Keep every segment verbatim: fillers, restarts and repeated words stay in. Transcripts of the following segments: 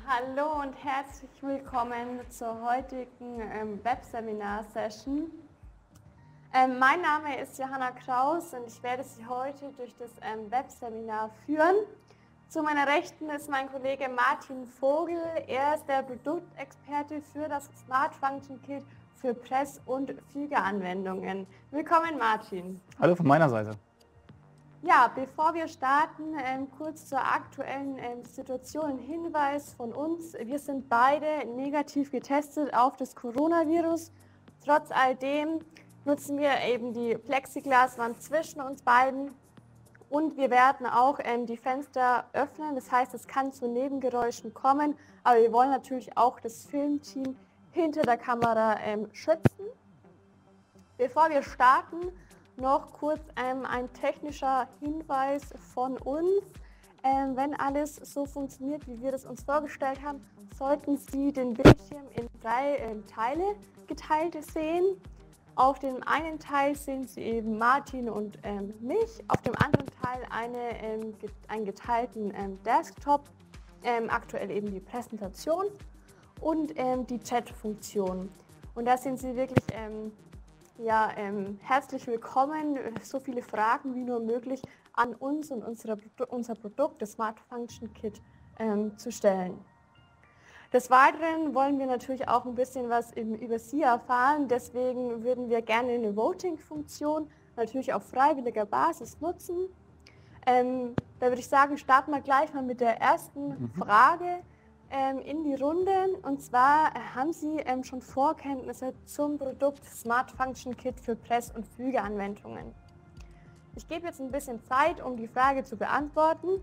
Hallo und herzlich willkommen zur heutigen ähm, Webseminar-Session. Ähm, mein Name ist Johanna Kraus und ich werde Sie heute durch das ähm, Webseminar führen. Zu meiner Rechten ist mein Kollege Martin Vogel. Er ist der Produktexperte für das Smart Function Kit für Press- und Fügeanwendungen. Willkommen, Martin. Hallo von meiner Seite. Ja, bevor wir starten, ähm, kurz zur aktuellen ähm, Situation ein Hinweis von uns. Wir sind beide negativ getestet auf das Coronavirus. Trotz all dem nutzen wir eben die Plexiglaswand zwischen uns beiden und wir werden auch ähm, die Fenster öffnen. Das heißt, es kann zu Nebengeräuschen kommen, aber wir wollen natürlich auch das Filmteam hinter der Kamera ähm, schützen. Bevor wir starten, noch kurz ähm, ein technischer Hinweis von uns. Ähm, wenn alles so funktioniert, wie wir das uns vorgestellt haben, sollten Sie den Bildschirm in drei ähm, Teile geteilt sehen. Auf dem einen Teil sehen Sie eben Martin und ähm, mich, auf dem anderen Teil eine, ähm, get einen geteilten ähm, Desktop, ähm, aktuell eben die Präsentation und ähm, die Chat-Funktion. Und da sind Sie wirklich ähm, Ja, ähm, herzlich willkommen. So viele Fragen wie nur möglich an uns und unsere, unser Produkt, das Smart Function Kit, ähm, zu stellen. Des Weiteren wollen wir natürlich auch ein bisschen was eben über Sie erfahren. Deswegen würden wir gerne eine Voting-Funktion natürlich auf freiwilliger Basis nutzen. Ähm, da würde ich sagen, starten wir gleich mal mit der ersten Mhm. Frage ähm, in die Runde. Und zwar äh, haben Sie ähm, schon Vorkenntnisse zum Produkt Smart Function Kit für Press- und Fügeanwendungen. Ich gebe jetzt ein bisschen Zeit, um die Frage zu beantworten.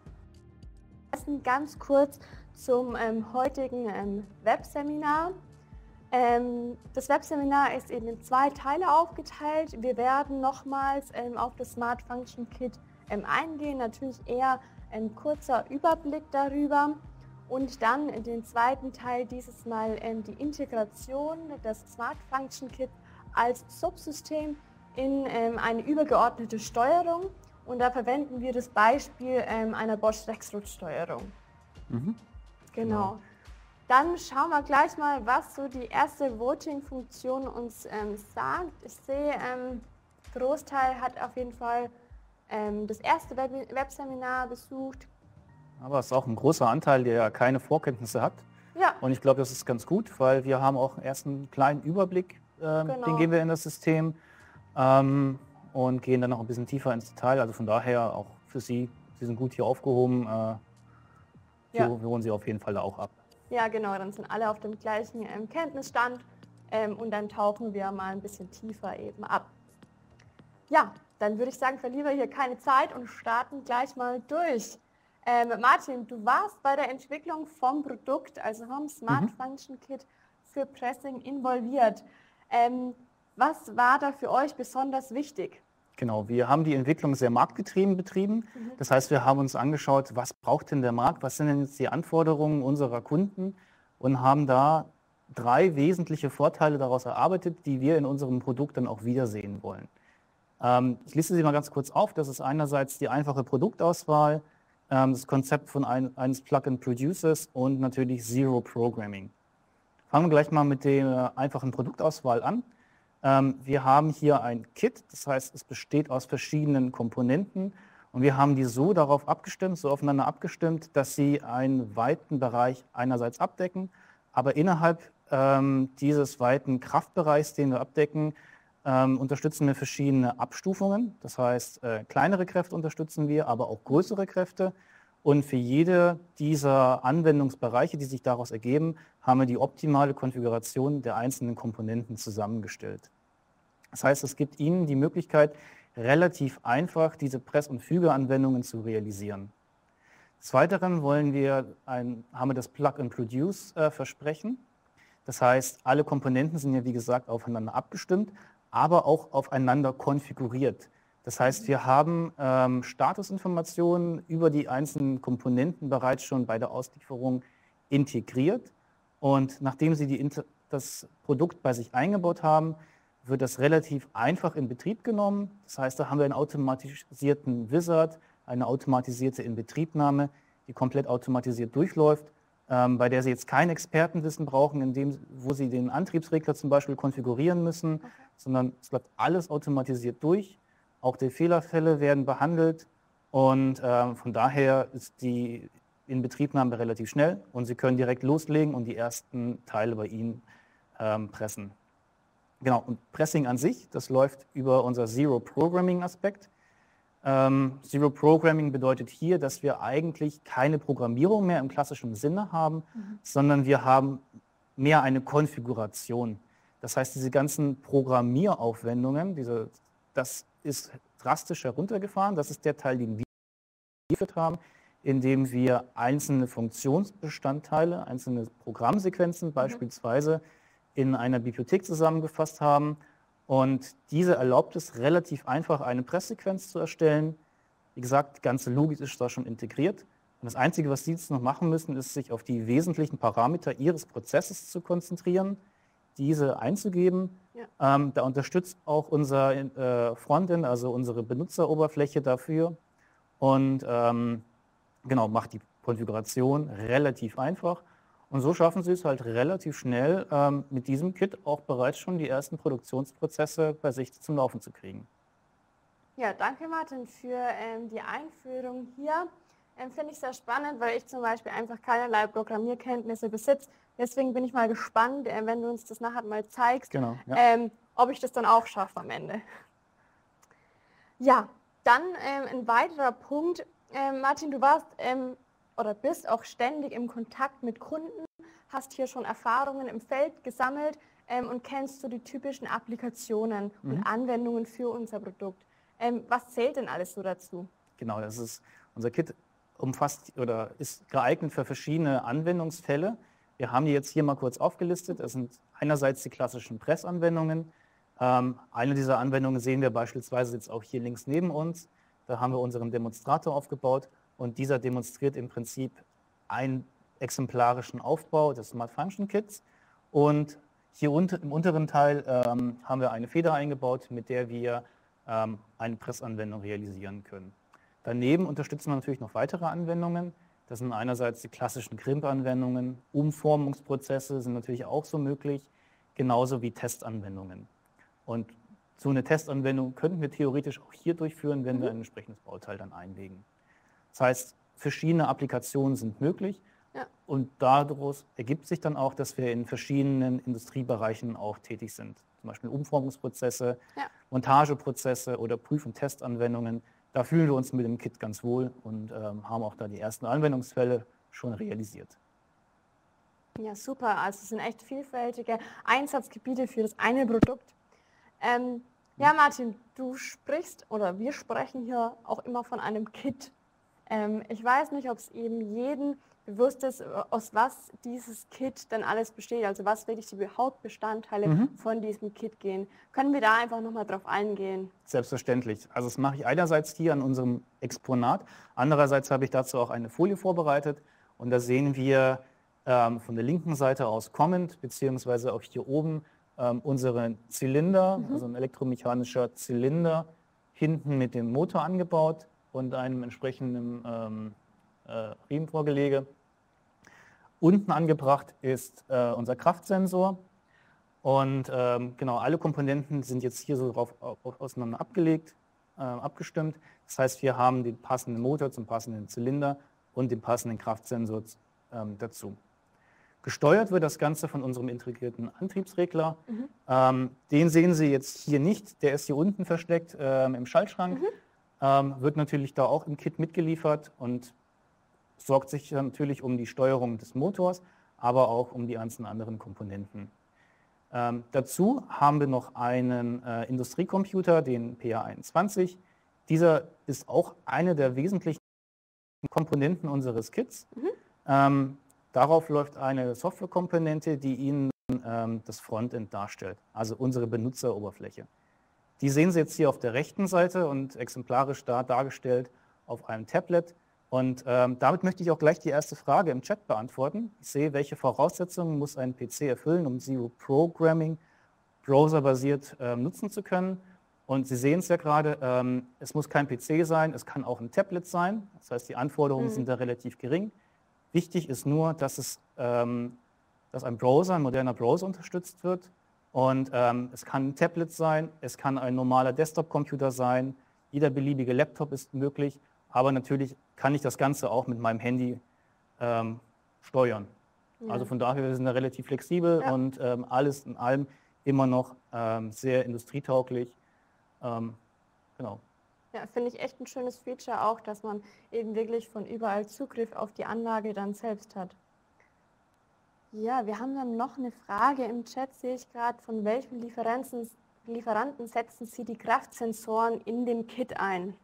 Erstens ganz kurz zum ähm, heutigen ähm, Webseminar. Ähm, das Webseminar ist eben in zwei Teile aufgeteilt. Wir werden nochmals ähm, auf das Smart Function Kit ähm, eingehen, natürlich eher ein kurzer Überblick darüber. Und dann in den zweiten Teil dieses Mal ähm, die Integration des Smart Function Kit als Subsystem in ähm, eine übergeordnete Steuerung. Und da verwenden wir das Beispiel ähm, einer Bosch Rexroth-Steuerung. Mhm. Genau. Genau. Dann schauen wir gleich mal, was so die erste Voting-Funktion uns ähm, sagt. Ich sehe, ähm, Großteil hat auf jeden Fall ähm, das erste Web Webseminar besucht. Aber es ist auch ein großer Anteil, der keine Vorkenntnisse hat. Ja, Und ich glaube, das ist ganz gut, weil wir haben auch erst einen kleinen Überblick, äh, Genau. den geben wir in das System ähm, und gehen dann noch ein bisschen tiefer ins Detail. Also von daher auch für Sie, Sie sind gut hier aufgehoben. Äh, Ja. hier wir holen Sie auf jeden Fall da auch ab. Ja, genau, dann sind alle auf dem gleichen ähm, Kenntnisstand ähm, und dann tauchen wir mal ein bisschen tiefer eben ab. Ja, dann würde ich sagen, verlieren wir hier keine Zeit und starten gleich mal durch. Ähm, Martin, du warst bei der Entwicklung vom Produkt, also vom Smart Mhm. Function Kit für Pressing involviert. Ähm, was war da für euch besonders wichtig? Genau, wir haben die Entwicklung sehr marktgetrieben betrieben. Mhm. Das heißt, wir haben uns angeschaut, was braucht denn der Markt, was sind denn jetzt die Anforderungen unserer Kunden und haben da drei wesentliche Vorteile daraus erarbeitet, die wir in unserem Produkt dann auch wiedersehen wollen. Ähm, ich liste sie mal ganz kurz auf. Das ist einerseits die einfache Produktauswahl, ähm, das Konzept von ein, eines Plug-and-Producers und natürlich Zero Programming. Fangen wir gleich mal mit der einfachen Produktauswahl an. Ähm, wir haben hier ein Kit, das heißt, es besteht aus verschiedenen Komponenten und wir haben die so darauf abgestimmt, so aufeinander abgestimmt, dass sie einen weiten Bereich einerseits abdecken, aber innerhalb ähm, dieses weiten Kraftbereichs, den wir abdecken, ähm, unterstützen wir verschiedene Abstufungen. Das heißt, äh, kleinere Kräfte unterstützen wir, aber auch größere Kräfte. Und für jede dieser Anwendungsbereiche, die sich daraus ergeben, haben wir die optimale Konfiguration der einzelnen Komponenten zusammengestellt. Das heißt, es gibt Ihnen die Möglichkeit, relativ einfach diese Press- und Fügeanwendungen zu realisieren. Des Weiteren wollen wir ein, haben wir das Plug-and-Produce-Versprechen. Das heißt, alle Komponenten sind ja wie gesagt aufeinander abgestimmt, aber auch aufeinander konfiguriert. Das heißt, wir haben ähm, Statusinformationen über die einzelnen Komponenten bereits schon bei der Auslieferung integriert. Und nachdem Sie die, das Produkt bei sich eingebaut haben, wird das relativ einfach in Betrieb genommen. Das heißt, da haben wir einen automatisierten Wizard, eine automatisierte Inbetriebnahme, die komplett automatisiert durchläuft ähm, bei der Sie jetzt kein Expertenwissen brauchen, in dem, wo Sie den Antriebsregler zum Beispiel konfigurieren müssen, okay. sondern es läuft alles automatisiert durch. Auch die Fehlerfälle werden behandelt und ähm, von daher ist die Inbetriebnahme relativ schnell und Sie können direkt loslegen und die ersten Teile bei Ihnen ähm, pressen. Genau, und Pressing an sich, das läuft über unser Zero-Programming-Aspekt. Ähm, Zero Programming bedeutet hier, dass wir eigentlich keine Programmierung mehr im klassischen Sinne haben, mhm. sondern wir haben mehr eine Konfiguration. Das heißt, diese ganzen Programmieraufwendungen, diese, das ist drastisch heruntergefahren. Das ist der Teil, den wir geführt haben, indem wir einzelne Funktionsbestandteile, einzelne Programmsequenzen mhm. beispielsweise in einer Bibliothek zusammengefasst haben. Und diese erlaubt es relativ einfach, eine Presssequenz zu erstellen. Wie gesagt, die ganze Logik ist da schon integriert. Und das Einzige, was Sie jetzt noch machen müssen, ist, sich auf die wesentlichen Parameter Ihres Prozesses zu konzentrieren, diese einzugeben. Ja. Ähm, da unterstützt auch unser äh, Frontend, also unsere Benutzeroberfläche dafür. Und ähm, genau, macht die Konfiguration relativ einfach. Und so schaffen Sie es halt relativ schnell, ähm, mit diesem Kit auch bereits schon die ersten Produktionsprozesse bei sich zum Laufen zu kriegen. Ja, danke Martin für ähm, die Einführung hier. Ähm, Finde ich sehr spannend, weil ich zum Beispiel einfach keinerlei Programmierkenntnisse besitze. Deswegen bin ich mal gespannt, äh, wenn du uns das nachher mal zeigst, genau, ja. ähm, ob ich das dann auch schaffe am Ende. Ja, dann ähm, ein weiterer Punkt. Ähm, Martin, du warst ähm, oder bist auch ständig im Kontakt mit Kunden, hast hier schon Erfahrungen im Feld gesammelt ähm, und kennst so die typischen Applikationen mhm. und Anwendungen für unser Produkt. Ähm, was zählt denn alles so dazu? Genau, das ist, unser Kit umfasst oder ist geeignet für verschiedene Anwendungsfälle. Wir haben die jetzt hier mal kurz aufgelistet. Das sind einerseits die klassischen Pressanwendungen. Ähm, eine dieser Anwendungen sehen wir beispielsweise jetzt auch hier links neben uns. Da haben wir unseren Demonstrator aufgebaut. Und dieser demonstriert im Prinzip einen exemplarischen Aufbau des Smart Function Kits. Und hier unter, im unteren Teil ähm, haben wir eine Feder eingebaut, mit der wir ähm, eine Pressanwendung realisieren können. Daneben unterstützen wir natürlich noch weitere Anwendungen. Das sind einerseits die klassischen G R I M P-Anwendungen, Umformungsprozesse sind natürlich auch so möglich, genauso wie Testanwendungen. Und so eine Testanwendung könnten wir theoretisch auch hier durchführen, wenn mhm. wir ein entsprechendes Bauteil dann einlegen. Das heißt, verschiedene Applikationen sind möglich ja. und daraus ergibt sich dann auch, dass wir in verschiedenen Industriebereichen auch tätig sind. Zum Beispiel Umformungsprozesse, ja. Montageprozesse oder Prüf- und Testanwendungen. Da fühlen wir uns mit dem Kit ganz wohl und ähm, haben auch da die ersten Anwendungsfälle schon realisiert. Ja, super. Also es sind echt vielfältige Einsatzgebiete für das eine Produkt. Ähm, ja, Martin, du sprichst oder wir sprechen hier auch immer von einem Kit. Ähm, ich weiß nicht, ob es eben jedem bewusst ist, aus was dieses Kit denn alles besteht, also was wirklich die Hauptbestandteile mhm. von diesem Kit gehen. Können wir da einfach nochmal drauf eingehen? Selbstverständlich. Also das mache ich einerseits hier an unserem Exponat, andererseits habe ich dazu auch eine Folie vorbereitet und da sehen wir ähm, von der linken Seite aus kommend, beziehungsweise auch hier oben ähm, unseren Zylinder, mhm. also ein elektromechanischer Zylinder, hinten mit dem Motor angebaut und einem entsprechenden ähm, äh, Riemenvorgelege. Unten angebracht ist äh, unser Kraftsensor und ähm, genau, alle Komponenten sind jetzt hier so drauf auseinander abgelegt, äh, abgestimmt. Das heißt, wir haben den passenden Motor zum passenden Zylinder und den passenden Kraftsensor ähm, dazu. Gesteuert wird das Ganze von unserem integrierten Antriebsregler. Mhm. Ähm, den sehen Sie jetzt hier nicht, der ist hier unten versteckt ähm, im Schaltschrank. Mhm. Ähm, wird natürlich da auch im Kit mitgeliefert und sorgt sich natürlich um die Steuerung des Motors, aber auch um die ganzen anderen Komponenten. Ähm, dazu haben wir noch einen äh, Industriecomputer, den P A einundzwanzig. Dieser ist auch eine der wesentlichen Komponenten unseres Kits. Mhm. Ähm, darauf läuft eine Softwarekomponente, die Ihnen ähm, das Frontend darstellt, also unsere Benutzeroberfläche. Die sehen Sie jetzt hier auf der rechten Seite und exemplarisch da dargestellt auf einem Tablet. Und ähm, damit möchte ich auch gleich die erste Frage im Chat beantworten. Ich sehe, welche Voraussetzungen muss ein P C erfüllen, um Zero Programming browserbasiert ähm, nutzen zu können. Und Sie sehen es ja gerade, ähm, es muss kein P C sein, es kann auch ein Tablet sein. Das heißt, die Anforderungen mhm. sind da relativ gering. Wichtig ist nur, dass, es, ähm, dass ein Browser, ein moderner Browser unterstützt wird. Und ähm, es kann ein Tablet sein, es kann ein normaler Desktop-Computer sein, jeder beliebige Laptop ist möglich, aber natürlich kann ich das Ganze auch mit meinem Handy ähm, steuern. Ja. Also von daher wir sind wir relativ flexibel ja. und ähm, alles in allem immer noch ähm, sehr industrietauglich. Ähm, genau. Ja, finde ich echt ein schönes Feature auch, dass man eben wirklich von überall Zugriff auf die Anlage dann selbst hat. Ja, wir haben dann noch eine Frage im Chat, sehe ich gerade, von welchem Lieferanten, Lieferanten setzen Sie die Kraftsensoren in dem Kit ein?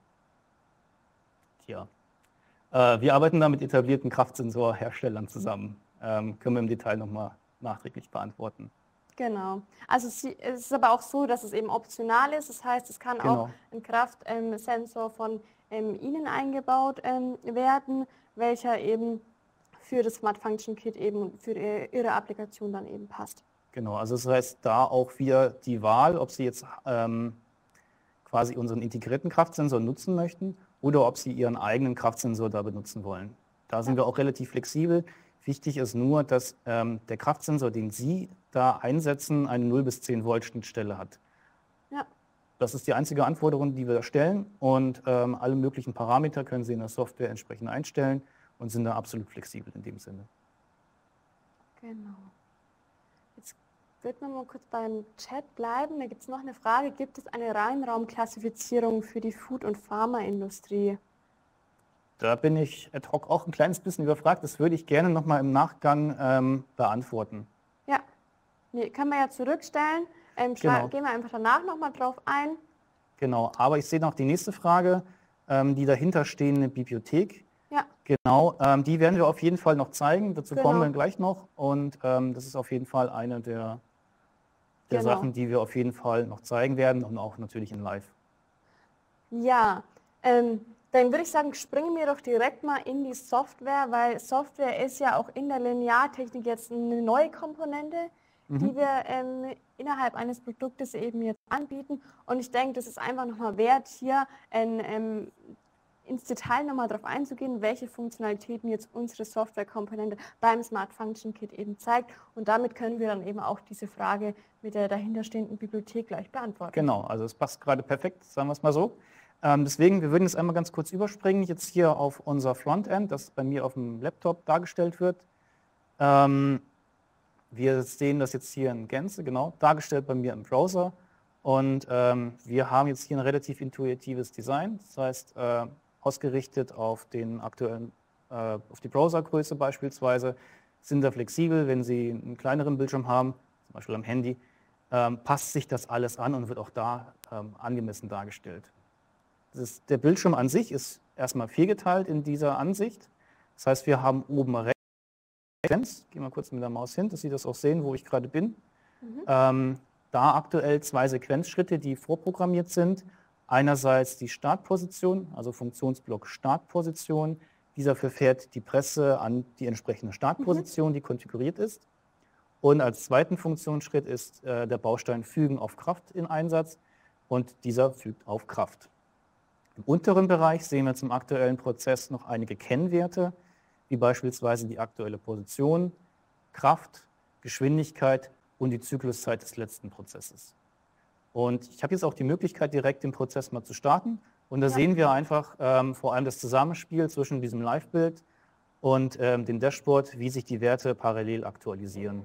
Tja, äh, wir arbeiten da mit etablierten Kraftsensorherstellern zusammen. Ähm, können wir im Detail nochmal nachträglich beantworten. Genau. Also es ist aber auch so, dass es eben optional ist. Das heißt, es kann genau. auch ein Kraftsensor von ähm, Ihnen eingebaut ähm, werden, welcher eben für das Smart Function Kit eben für Ihre Applikation dann eben passt. Genau, also das heißt da auch wieder die Wahl, ob Sie jetzt ähm, quasi unseren integrierten Kraftsensor nutzen möchten oder ob Sie Ihren eigenen Kraftsensor da benutzen wollen. Da sind ja. wir auch relativ flexibel. Wichtig ist nur, dass ähm, der Kraftsensor, den Sie da einsetzen, eine null bis zehn Volt Schnittstelle hat. Ja. Das ist die einzige Anforderung, die wir da stellen und ähm, alle möglichen Parameter können Sie in der Software entsprechend einstellen und sind da absolut flexibel in dem Sinne. Genau. Jetzt wird man mal kurz beim Chat bleiben. Da gibt es noch eine Frage. Gibt es eine Reinraumklassifizierung für die Food- und Pharmaindustrie? Da bin ich ad hoc auch ein kleines bisschen überfragt. Das würde ich gerne noch mal im Nachgang ähm, beantworten. Ja, nee, können wir ja zurückstellen. Ähm, genau. Gehen wir einfach danach noch mal drauf ein. Genau, aber ich sehe noch die nächste Frage, ähm, die dahinterstehende Bibliothek. Ja. Genau, ähm, die werden wir auf jeden Fall noch zeigen. Dazu genau. kommen wir gleich noch. Und ähm, das ist auf jeden Fall eine der, der genau. Sachen, die wir auf jeden Fall noch zeigen werden und auch natürlich in Live. Ja, ähm, dann würde ich sagen, springen wir doch direkt mal in die Software, weil Software ist ja auch in der Lineartechnik jetzt eine neue Komponente, mhm. die wir ähm, innerhalb eines Produktes eben jetzt anbieten. Und ich denke, das ist einfach nochmal wert, hier ein, ähm, ins Detail nochmal darauf einzugehen, welche Funktionalitäten jetzt unsere Softwarekomponente beim Smart Function Kit eben zeigt. Und damit können wir dann eben auch diese Frage mit der dahinterstehenden Bibliothek gleich beantworten. Genau, also es passt gerade perfekt, sagen wir es mal so. Ähm, deswegen, wir würden jetzt einmal ganz kurz überspringen, jetzt hier auf unser Frontend, das bei mir auf dem Laptop dargestellt wird. Ähm, wir sehen das jetzt hier in Gänze, genau, dargestellt bei mir im Browser. Und ähm, wir haben jetzt hier ein relativ intuitives Design, das heißt, äh, ausgerichtet auf den aktuellen, äh, auf die Browsergröße beispielsweise, sind da flexibel, wenn Sie einen kleineren Bildschirm haben, zum Beispiel am Handy, ähm, passt sich das alles an und wird auch da ähm, angemessen dargestellt. Das ist, der Bildschirm an sich ist erstmal viergeteilt in dieser Ansicht. Das heißt, wir haben oben rechts, gehen wir kurz mit der Maus hin, dass Sie das auch sehen, wo ich gerade bin. Mhm. Ähm, da aktuell zwei Sequenzschritte, die vorprogrammiert sind. Einerseits die Startposition, also Funktionsblock Startposition. Dieser verfährt die Presse an die entsprechende Startposition, mhm. die konfiguriert ist. Und als zweiten Funktionsschritt ist äh, der Baustein Fügen auf Kraft in Einsatz und dieser fügt auf Kraft. Im unteren Bereich sehen wir zum aktuellen Prozess noch einige Kennwerte, wie beispielsweise die aktuelle Position, Kraft, Geschwindigkeit und die Zykluszeit des letzten Prozesses. Und ich habe jetzt auch die Möglichkeit, direkt den Prozess mal zu starten. Und da ja. sehen wir einfach ähm, vor allem das Zusammenspiel zwischen diesem Live-Bild und ähm, dem Dashboard, wie sich die Werte parallel aktualisieren.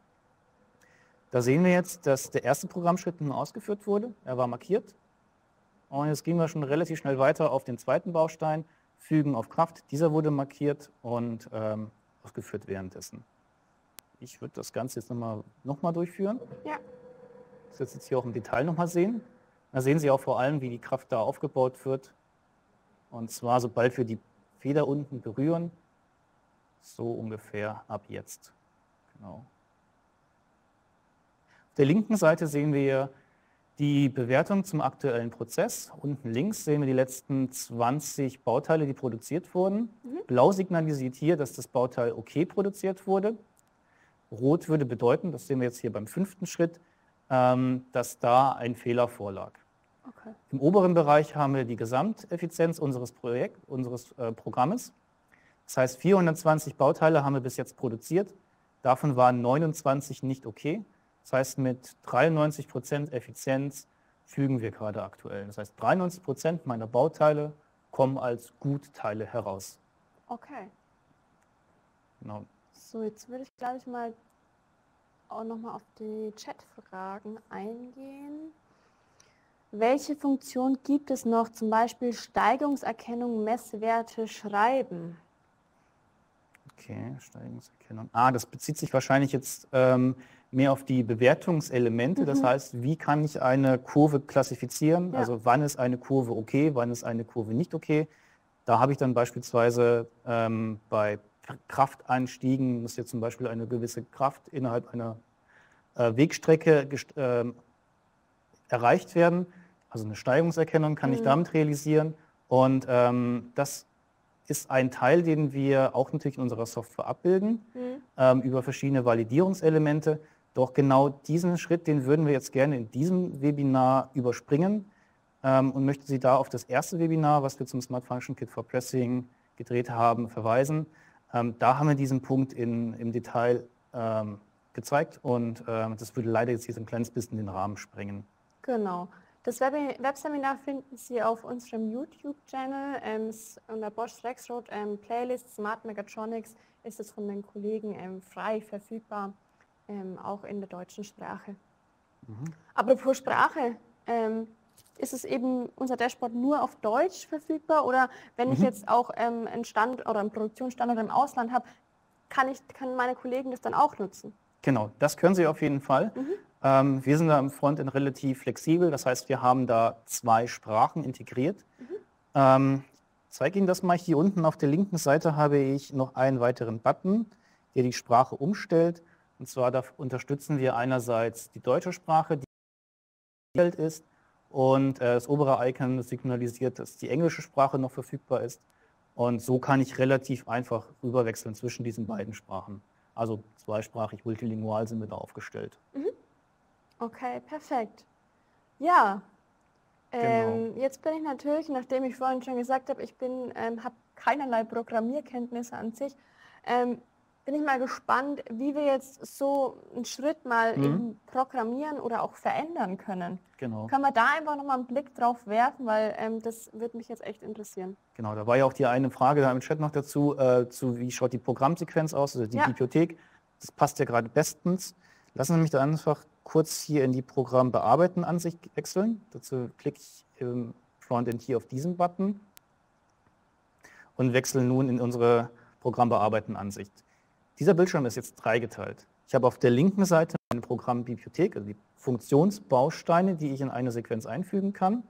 Da sehen wir jetzt, dass der erste Programmschritt nun ausgeführt wurde. Er war markiert. Und jetzt gehen wir schon relativ schnell weiter auf den zweiten Baustein, Fügen auf Kraft. Dieser wurde markiert und ähm, ausgeführt währenddessen. Ich würde das Ganze jetzt nochmal noch mal durchführen. Ja. Das jetzt hier auch im Detail nochmal sehen. Da sehen Sie auch vor allem, wie die Kraft da aufgebaut wird. Und zwar, sobald wir die Feder unten berühren, so ungefähr ab jetzt. Genau. Auf der linken Seite sehen wir die Bewertung zum aktuellen Prozess. Unten links sehen wir die letzten zwanzig Bauteile, die produziert wurden. Mhm. Blau signalisiert hier, dass das Bauteil okay produziert wurde. Rot würde bedeuten, das sehen wir jetzt hier beim fünften Schritt, ähm, dass da ein Fehler vorlag. Okay. Im oberen Bereich haben wir die Gesamteffizienz unseres, Projekt, unseres äh, Programmes. Das heißt, vierhundertzwanzig Bauteile haben wir bis jetzt produziert. Davon waren neunundzwanzig nicht okay. Das heißt, mit dreiundneunzig Prozent Effizienz fügen wir gerade aktuell. Das heißt, dreiundneunzig Prozent meiner Bauteile kommen als Gutteile heraus. Okay. Genau. So, jetzt würde ich, glaube ich, mal auch nochmal auf die Chat-Fragen eingehen. Welche Funktion gibt es noch, zum Beispiel Steigungserkennung, Messwerte schreiben? Okay, Steigungserkennung. Ah, das bezieht sich wahrscheinlich jetzt ähm, mehr auf die Bewertungselemente. Mhm. Das heißt, wie kann ich eine Kurve klassifizieren? Ja. Also wann ist eine Kurve okay, wann ist eine Kurve nicht okay? Da habe ich dann beispielsweise ähm, bei Kraftanstiegen, muss jetzt zum Beispiel eine gewisse Kraft innerhalb einer äh, Wegstrecke äh, erreicht werden. Also eine Steigungserkennung kann mhm. ich damit realisieren. Und ähm, das ist ein Teil, den wir auch natürlich in unserer Software abbilden, mhm. ähm, über verschiedene Validierungselemente. Doch genau diesen Schritt, den würden wir jetzt gerne in diesem Webinar überspringen ähm, und möchte Sie da auf das erste Webinar, was wir zum Smart Function Kit for Pressing gedreht haben, verweisen. Ähm, da haben wir diesen Punkt in, im Detail ähm, gezeigt und ähm, das würde leider jetzt hier so ein kleines bisschen den Rahmen sprengen. Genau. Das Web Webseminar finden Sie auf unserem YouTube-Channel ähm, unter Bosch Rexroth ähm, Playlist Smart Mechatronics ist es von den Kollegen ähm, frei verfügbar, ähm, auch in der deutschen Sprache. Mhm. Apropos Sprache, ähm, ist es eben unser Dashboard nur auf Deutsch verfügbar oder wenn mhm. ich jetzt auch ähm, einen Stand oder einen Produktionsstandort im Ausland habe, kann ich, kann meine Kollegen das dann auch nutzen? Genau, das können Sie auf jeden Fall. Mhm. Ähm, wir sind da im Frontend relativ flexibel, das heißt, wir haben da zwei Sprachen integriert. Mhm. Ähm, ich zeige Ihnen das mal. Hier unten auf der linken Seite habe ich noch einen weiteren Button, der die Sprache umstellt. Und zwar da unterstützen wir einerseits die deutsche Sprache, die gewählt ist, und äh, das obere Icon signalisiert, dass die englische Sprache noch verfügbar ist. Und so kann ich relativ einfach rüberwechseln zwischen diesen beiden Sprachen. Also zweisprachig, multilingual sind wir da aufgestellt. Mhm. Okay, perfekt. Ja, ähm, genau. Jetzt bin ich natürlich, nachdem ich vorhin schon gesagt habe, ich bin, ähm, habe keinerlei Programmierkenntnisse an sich, ähm, bin ich mal gespannt, wie wir jetzt so einen Schritt mal mhm. eben programmieren oder auch verändern können. Genau. Können wir da einfach nochmal einen Blick drauf werfen, weil ähm, das würde mich jetzt echt interessieren. Genau, da war ja auch die eine Frage da im Chat noch dazu, äh, zu wie schaut die Programmsequenz aus, also die ja. Bibliothek. Das passt ja gerade bestens. Lassen Sie mich da einfach kurz hier in die Programmbearbeiten-Ansicht wechseln. Dazu klicke ich im Frontend hier auf diesen Button und wechsle nun in unsere Programmbearbeiten-Ansicht. Dieser Bildschirm ist jetzt dreigeteilt. Ich habe auf der linken Seite eine Programmbibliothek, also die Funktionsbausteine, die ich in eine Sequenz einfügen kann.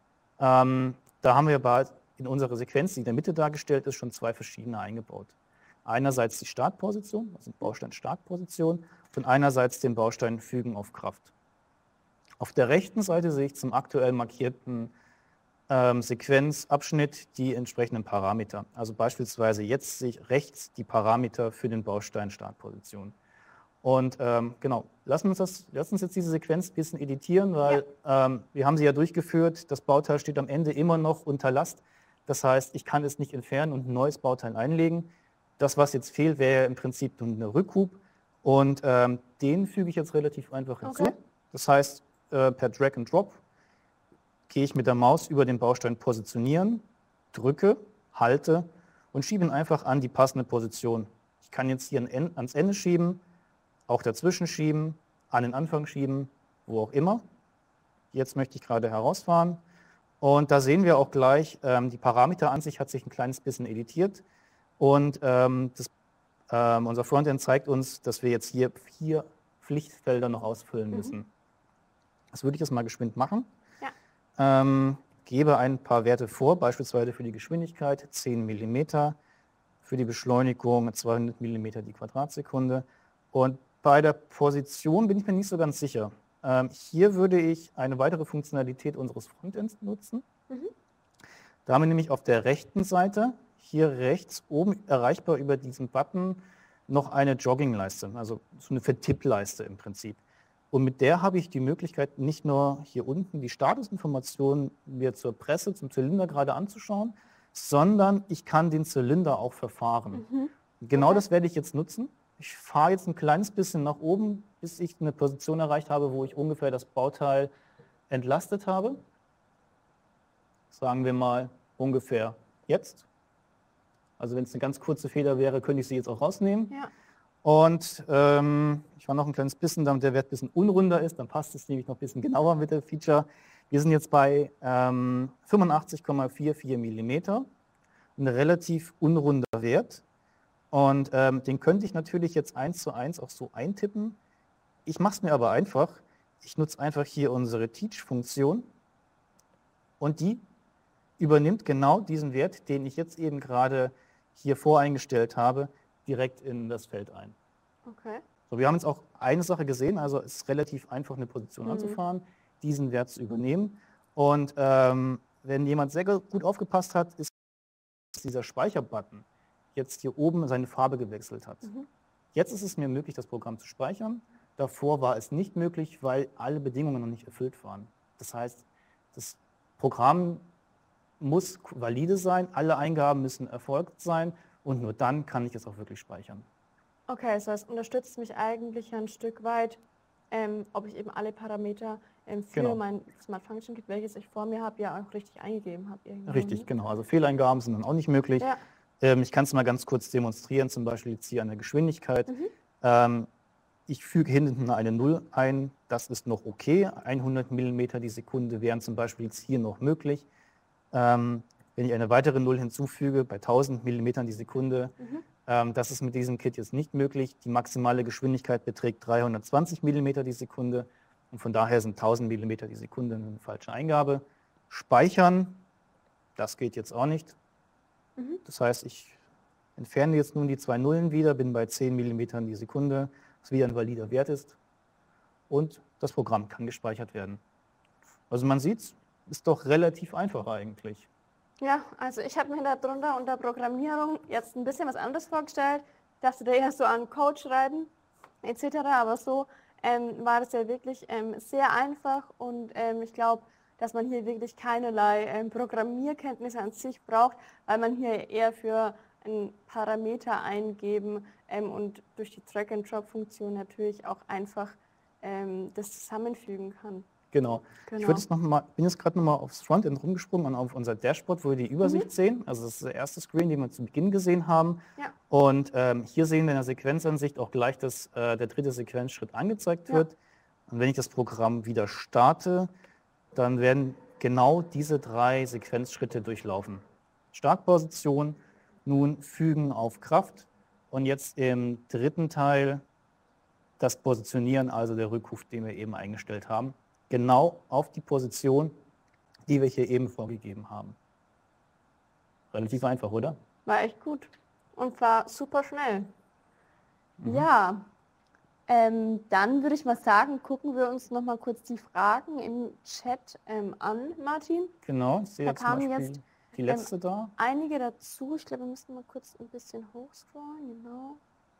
Ähm, da haben wir in unserer Sequenz, die in der Mitte dargestellt ist, schon zwei verschiedene eingebaut. Einerseits die Startposition, also Baustein Startposition, und einerseits den Baustein Fügen auf Kraft. Auf der rechten Seite sehe ich zum aktuell markierten ähm, Sequenzabschnitt die entsprechenden Parameter. Also beispielsweise jetzt sehe ich rechts die Parameter für den Baustein Startposition. Und ähm, genau, lassen uns, das, lassen uns jetzt diese Sequenz ein bisschen editieren, weil ja. ähm, wir haben sie ja durchgeführt, das Bauteil steht am Ende immer noch unter Last. Das heißt, ich kann es nicht entfernen und ein neues Bauteil einlegen. Das, was jetzt fehlt, wäre im Prinzip eine Rückhub und ähm, den füge ich jetzt relativ einfach hinzu. Okay. Das heißt, äh, per Drag and Drop gehe ich mit der Maus über den Baustein positionieren, drücke, halte und schiebe ihn einfach an die passende Position. Ich kann jetzt hier ans Ende schieben, auch dazwischen schieben, an den Anfang schieben, wo auch immer. Jetzt möchte ich gerade herausfahren und da sehen wir auch gleich, ähm, die Parameteransicht hat sich ein kleines bisschen editiert. Und ähm, das, ähm, unser Frontend zeigt uns, dass wir jetzt hier vier Pflichtfelder noch ausfüllen mhm. müssen. Das würde ich jetzt mal geschwind machen. Ja. Ähm, gebe ein paar Werte vor, beispielsweise für die Geschwindigkeit zehn Millimeter, für die Beschleunigung zweihundert Millimeter die Quadratsekunde. Und bei der Position bin ich mir nicht so ganz sicher. Ähm, hier würde ich eine weitere Funktionalität unseres Frontends nutzen. Mhm. Da haben wir nämlich auf der rechten Seite hier rechts oben erreichbar über diesen Button noch eine Joggingleiste, also so eine Vertippleiste im Prinzip. Und mit der habe ich die Möglichkeit, nicht nur hier unten die Statusinformationen mir zur Presse, zum Zylinder gerade anzuschauen, sondern ich kann den Zylinder auch verfahren. Mhm. Genau Okay. das werde ich jetzt nutzen. Ich fahre jetzt ein kleines bisschen nach oben, bis ich eine Position erreicht habe, wo ich ungefähr das Bauteil entlastet habe. Sagen wir mal ungefähr jetzt. Also wenn es eine ganz kurze Feder wäre, könnte ich sie jetzt auch rausnehmen. Ja. Und ähm, ich war noch ein kleines bisschen, damit der Wert ein bisschen unrunder ist, dann passt es nämlich noch ein bisschen genauer mit der Feature. Wir sind jetzt bei ähm, fünfundachtzig Komma vierundvierzig Millimeter, ein relativ unrunder Wert. Und ähm, den könnte ich natürlich jetzt eins zu eins auch so eintippen. Ich mache es mir aber einfach. Ich nutze einfach hier unsere Teach-Funktion und die übernimmt genau diesen Wert, den ich jetzt eben gerade hier voreingestellt habe, direkt in das Feld ein. Okay. So, wir haben jetzt auch eine Sache gesehen, also es ist relativ einfach, eine Position Mhm. anzufahren, diesen Wert zu übernehmen. Und ähm, wenn jemand sehr gut aufgepasst hat, ist dieser Speicherbutton jetzt hier oben seine Farbe gewechselt hat. Mhm. Jetzt ist es mir möglich, das Programm zu speichern. Davor war es nicht möglich, weil alle Bedingungen noch nicht erfüllt waren. Das heißt, das Programm muss valide sein, alle Eingaben müssen erfolgt sein und nur dann kann ich es auch wirklich speichern. Okay, das heißt, unterstützt mich eigentlich ein Stück weit, ähm, ob ich eben alle Parameter ähm, für Genau. mein Smart Function Kit, welches ich vor mir habe, ja auch richtig eingegeben habe. Irgendwo, Richtig, ne? genau. Also Fehleingaben sind dann auch nicht möglich. Ja. Ähm, ich kann es mal ganz kurz demonstrieren, zum Beispiel jetzt hier an der Geschwindigkeit. Mhm. Ähm, ich füge hinten eine Null ein, das ist noch okay. hundert Millimeter die Sekunde wären zum Beispiel jetzt hier noch möglich. Ähm, wenn ich eine weitere Null hinzufüge, bei tausend Millimetern die Sekunde, Mhm. ähm, das ist mit diesem Kit jetzt nicht möglich. Die maximale Geschwindigkeit beträgt dreihundertzwanzig Millimeter die Sekunde und von daher sind tausend Millimeter die Sekunde eine falsche Eingabe. Speichern, das geht jetzt auch nicht. Mhm. Das heißt, ich entferne jetzt nun die zwei Nullen wieder, bin bei zehn Millimetern die Sekunde, was wieder ein valider Wert ist und das Programm kann gespeichert werden. Also man sieht es, ist doch relativ einfach eigentlich. Ja, also ich habe mir darunter unter Programmierung jetzt ein bisschen was anderes vorgestellt. Ich dachte da eher so an Code schreiben et cetera. Aber so ähm, war das ja wirklich ähm, sehr einfach und ähm, ich glaube, dass man hier wirklich keinerlei ähm, Programmierkenntnisse an sich braucht, weil man hier eher für einen Parameter eingeben ähm, und durch die Drag-and-Drop-Funktion natürlich auch einfach ähm, das zusammenfügen kann. Genau. Genau. Ich würde jetzt noch mal, bin jetzt gerade nochmal aufs Frontend rumgesprungen und auf unser Dashboard, wo wir die Übersicht Mhm. sehen. Also das ist der erste Screen, den wir zu Beginn gesehen haben. Ja. Und ähm, hier sehen wir in der Sequenzansicht auch gleich, dass äh, der dritte Sequenzschritt angezeigt Ja. wird. Und wenn ich das Programm wieder starte, dann werden genau diese drei Sequenzschritte durchlaufen. Startposition, nun Fügen auf Kraft und jetzt im dritten Teil das Positionieren, also der Rückruf, den wir eben eingestellt haben, genau auf die Position, die wir hier eben vorgegeben haben. Relativ einfach, oder? War echt gut und war super schnell. Mhm. Ja, ähm, dann würde ich mal sagen, gucken wir uns noch mal kurz die Fragen im Chat ähm, an, Martin. Genau, ich sehe Da jetzt zum kamen Beispiel jetzt, die letzte da. Einige dazu. Ich glaube, wir müssen mal kurz ein bisschen hochscrollen. Genau.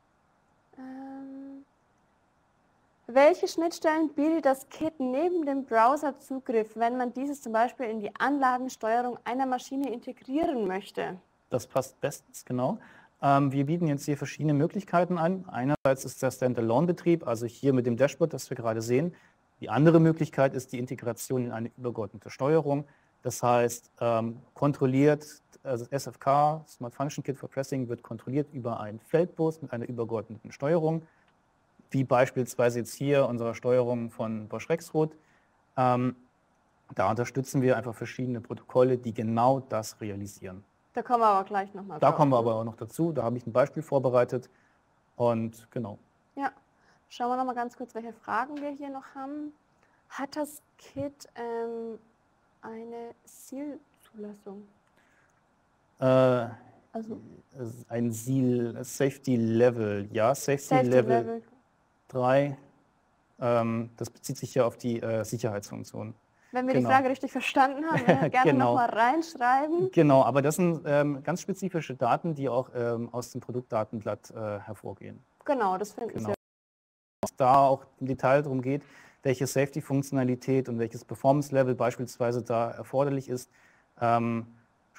Ähm, welche Schnittstellen bietet das Kit neben dem Browser Zugriff, wenn man dieses zum Beispiel in die Anlagensteuerung einer Maschine integrieren möchte? Das passt bestens, genau. Ähm, wir bieten jetzt hier verschiedene Möglichkeiten an. Einerseits ist der Standalone-Betrieb, also hier mit dem Dashboard, das wir gerade sehen. Die andere Möglichkeit ist die Integration in eine übergeordnete Steuerung. Das heißt, ähm, kontrolliert, also das S F K, Smart Function Kit for Pressing, wird kontrolliert über einen Feldbus mit einer übergeordneten Steuerung, wie beispielsweise jetzt hier unsere Steuerung von Bosch Rexroth. Ähm, da unterstützen wir einfach verschiedene Protokolle, die genau das realisieren. Da kommen wir aber gleich nochmal Da drauf. kommen wir aber auch noch dazu. Da habe ich ein Beispiel vorbereitet. Und genau. Ja, schauen wir noch mal ganz kurz, welche Fragen wir hier noch haben. Hat das Kit ähm, eine Zielzulassung? Äh, Also ein S E A L, Safety Level, ja, Safety, Safety Level, Level. drei. Ähm, das bezieht sich ja auf die äh, Sicherheitsfunktion. Wenn wir Genau. die Frage richtig verstanden haben, ne, gerne Genau. noch mal reinschreiben. Genau, aber das sind ähm, ganz spezifische Daten, die auch ähm, aus dem Produktdatenblatt äh, hervorgehen. Genau, das finde ich Genau. sehr Es da auch im Detail darum geht, welche Safety-Funktionalität und welches Performance-Level beispielsweise da erforderlich ist. Ähm, schauen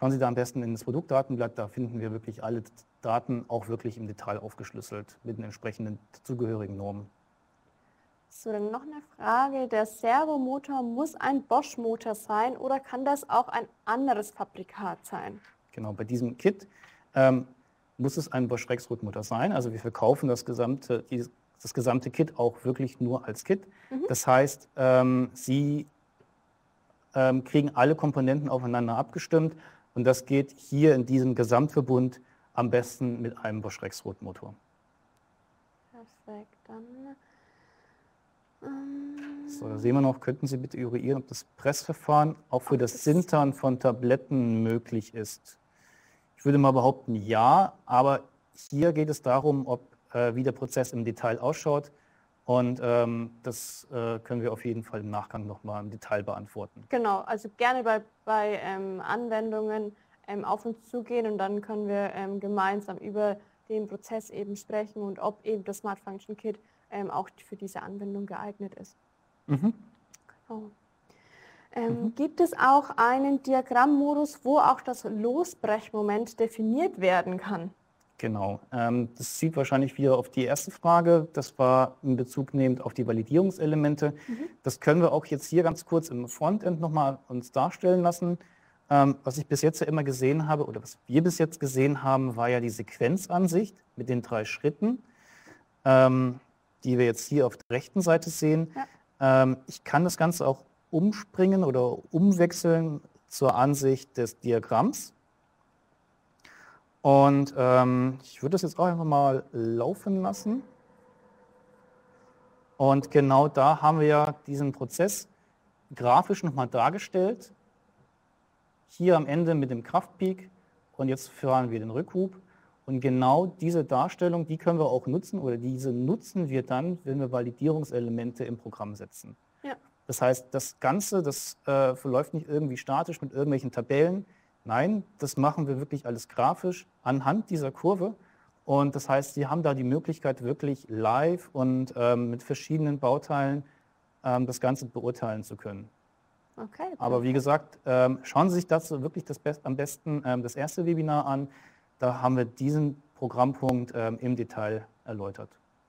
Schauen Sie da am besten in das Produktdatenblatt, da finden wir wirklich alle Daten auch wirklich im Detail aufgeschlüsselt mit den entsprechenden zugehörigen Normen. So, dann noch eine Frage. Der Servomotor muss ein Bosch-Motor sein oder kann das auch ein anderes Fabrikat sein? Genau, bei diesem Kit ähm, muss es ein Bosch Rexroth-Motor sein. Also wir verkaufen das gesamte, die, das gesamte Kit auch wirklich nur als Kit. Mhm. Das heißt, ähm, Sie ähm, kriegen alle Komponenten aufeinander abgestimmt und das geht hier in diesem Gesamtverbund am besten mit einem Bosch Rexroth-Motor. Perfekt, dann... So, da sehen wir noch, könnten Sie bitte eruieren, ob das Pressverfahren auch für das Sintern von Tabletten möglich ist? Ich würde mal behaupten, ja, aber hier geht es darum, ob, äh, wie der Prozess im Detail ausschaut und ähm, das äh, können wir auf jeden Fall im Nachgang nochmal im Detail beantworten. Genau, also gerne bei, bei ähm, Anwendungen ähm, auf uns zugehen und dann können wir ähm, gemeinsam über den Prozess eben sprechen und ob eben das Smart Function Kit ähm, auch für diese Anwendung geeignet ist. Mhm. Genau. Ähm, mhm. Gibt es auch einen Diagrammmodus, wo auch das Losbrechmoment definiert werden kann? Genau, ähm, das zieht wahrscheinlich wieder auf die erste Frage, das war in Bezug nehmend auf die Validierungselemente. Mhm. Das können wir auch jetzt hier ganz kurz im Frontend nochmal uns darstellen lassen. Ähm, was ich bis jetzt ja immer gesehen habe, oder was wir bis jetzt gesehen haben, war ja die Sequenzansicht mit den drei Schritten, ähm, die wir jetzt hier auf der rechten Seite sehen. Ja. Ähm, ich kann das Ganze auch umspringen oder umwechseln zur Ansicht des Diagramms. Und ähm, ich würde das jetzt auch einfach mal laufen lassen. Und genau da haben wir ja diesen Prozess grafisch nochmal dargestellt. Hier am Ende mit dem Kraftpeak und jetzt fahren wir den Rückhub. Und genau diese Darstellung, die können wir auch nutzen oder diese nutzen wir dann, wenn wir Validierungselemente im Programm setzen. Ja. Das heißt, das Ganze, das äh, verläuft nicht irgendwie statisch mit irgendwelchen Tabellen. Nein, das machen wir wirklich alles grafisch anhand dieser Kurve. Und das heißt, Sie haben da die Möglichkeit, wirklich live und ähm, mit verschiedenen Bauteilen ähm, das Ganze beurteilen zu können. Okay, aber wie gesagt, ähm, schauen Sie sich dazu wirklich das Best, am besten ähm, das erste Webinar an. Da haben wir diesen Programmpunkt ähm, im Detail erläutert.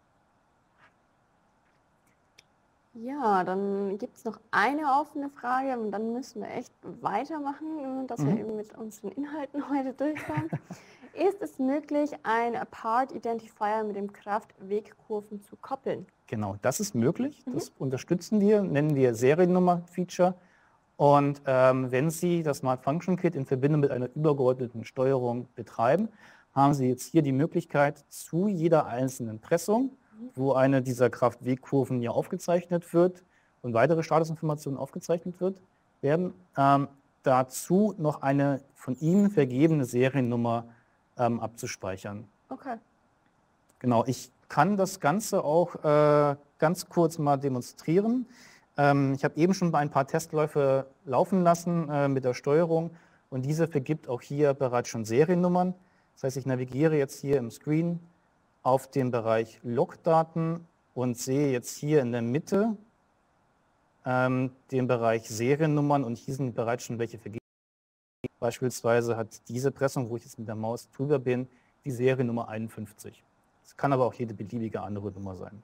Ja, dann gibt es noch eine offene Frage und dann müssen wir echt weitermachen, dass mhm. wir eben mit unseren Inhalten heute durchkommen. Ist es möglich, ein Part Identifier mit dem Kraftwegkurven zu koppeln? Genau, das ist möglich. Mhm. Das unterstützen wir, nennen wir Seriennummer-Feature. Und ähm, wenn Sie das Smart Function Kit in Verbindung mit einer übergeordneten Steuerung betreiben, haben Sie jetzt hier die Möglichkeit, zu jeder einzelnen Pressung, wo eine dieser Kraftwegkurven ja aufgezeichnet wird und weitere Statusinformationen aufgezeichnet wird, werden, ähm, dazu noch eine von Ihnen vergebene Seriennummer ähm, abzuspeichern. Okay. Genau, ich kann das Ganze auch äh, ganz kurz mal demonstrieren. Ähm, ich habe eben schon ein paar Testläufe laufen lassen äh, mit der Steuerung und diese vergibt auch hier bereits schon Seriennummern. Das heißt, ich navigiere jetzt hier im Screen auf den Bereich Logdaten und sehe jetzt hier in der Mitte ähm, den Bereich Seriennummern und hier sind bereits schon welche vergeben. Beispielsweise hat diese Pressung, wo ich jetzt mit der Maus drüber bin, die Seriennummer einundfünfzig. Es kann aber auch jede beliebige andere Nummer sein.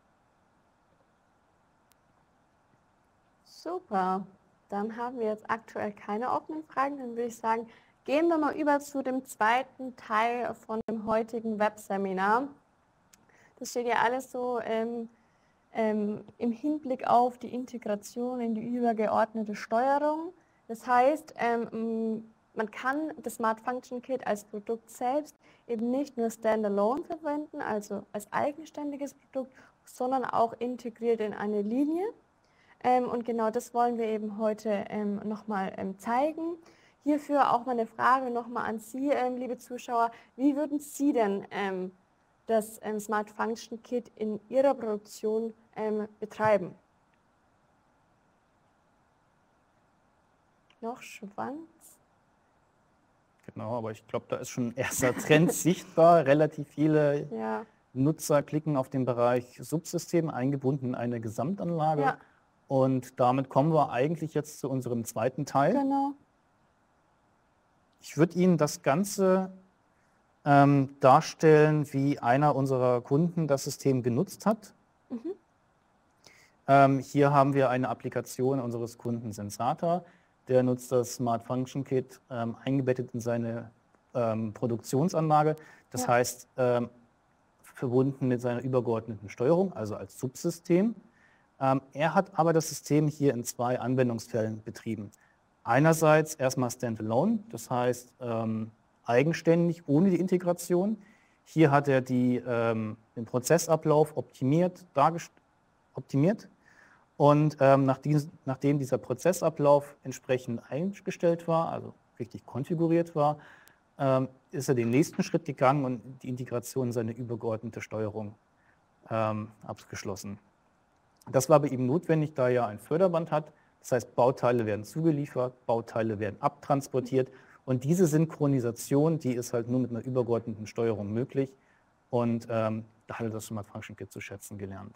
Super, dann haben wir jetzt aktuell keine offenen Fragen. Dann würde ich sagen, gehen wir mal über zu dem zweiten Teil von dem heutigen Webseminar. Das steht ja alles so ähm, ähm, im Hinblick auf die Integration in die übergeordnete Steuerung. Das heißt, ähm, man kann das Smart Function Kit als Produkt selbst eben nicht nur standalone verwenden, also als eigenständiges Produkt, sondern auch integriert in eine Linie. Ähm, und genau das wollen wir eben heute ähm, nochmal ähm, zeigen. Hierfür auch mal eine Frage nochmal an Sie, ähm, liebe Zuschauer. Wie würden Sie denn ähm, das ähm, Smart Function Kit in Ihrer Produktion ähm, betreiben? Noch Schwanz? Genau, aber ich glaube, da ist schon ein erster Trend sichtbar. Relativ viele ja. Nutzer klicken auf den Bereich Subsystem, eingebunden in eine Gesamtanlage. Ja. Und damit kommen wir eigentlich jetzt zu unserem zweiten Teil. Genau. Ich würde Ihnen das Ganze ähm, darstellen, wie einer unserer Kunden das System genutzt hat. Mhm. Ähm, hier haben wir eine Applikation unseres Kunden Sensata. Der nutzt das Smart Function Kit ähm, eingebettet in seine ähm, Produktionsanlage. Das ja. heißt, ähm, verbunden mit seiner übergeordneten Steuerung, also als Subsystem. Ähm, er hat aber das System hier in zwei Anwendungsfällen betrieben. Einerseits erstmal Standalone, das heißt ähm, eigenständig, ohne die Integration. Hier hat er die, ähm, den Prozessablauf optimiert, optimiert. Und ähm, nach dies, nachdem dieser Prozessablauf entsprechend eingestellt war, also richtig konfiguriert war, ähm, ist er den nächsten Schritt gegangen und die Integration in seine übergeordnete Steuerung ähm, abgeschlossen. Das war bei ihm notwendig, da er ein Förderband hat. Das heißt, Bauteile werden zugeliefert, Bauteile werden abtransportiert und diese Synchronisation, die ist halt nur mit einer übergeordneten Steuerung möglich und ähm, da hat er das Smart Function Kit zu schätzen gelernt.